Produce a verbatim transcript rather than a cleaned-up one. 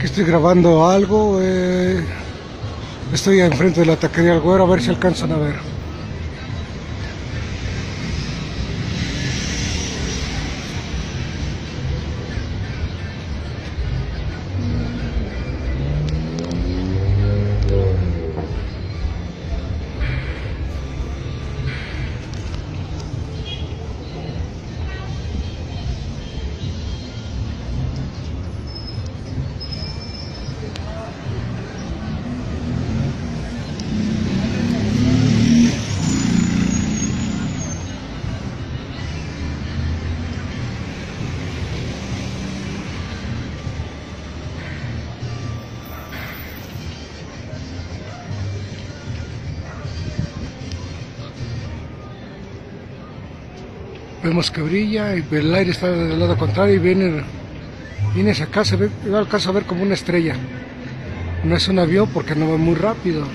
Aquí estoy grabando algo. Eh, estoy enfrente de la taquería El Güero, a ver si alcanzan a ver. Vemos que brilla y el aire está del lado contrario y viene, viene hacia acá, se ve, yo alcanzo a ver como una estrella. No es un avión porque no va muy rápido.